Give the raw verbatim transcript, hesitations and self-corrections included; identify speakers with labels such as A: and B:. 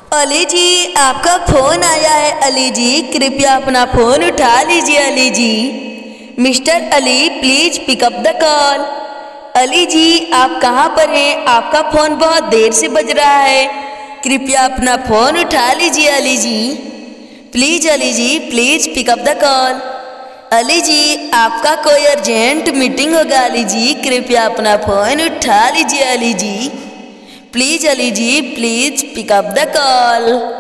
A: अली जी, आपका फोन आया है। अली जी, कृपया अपना फोन उठा लीजिए। Ali ji, mister Ali, please pick up the call. Ali ji, आप कहाँ पर हैं? आपका फोन बहुत देर से बज रहा है, कृपया अपना फोन उठा लीजिए। Ali ji, please Ali ji, please pick up the call. Ali ji, आपका कोई अर्जेंट मीटिंग होगा। अली जी, कृपया अपना फोन उठा लीजिए। Ali ji, please Ali ji, please pick up the call.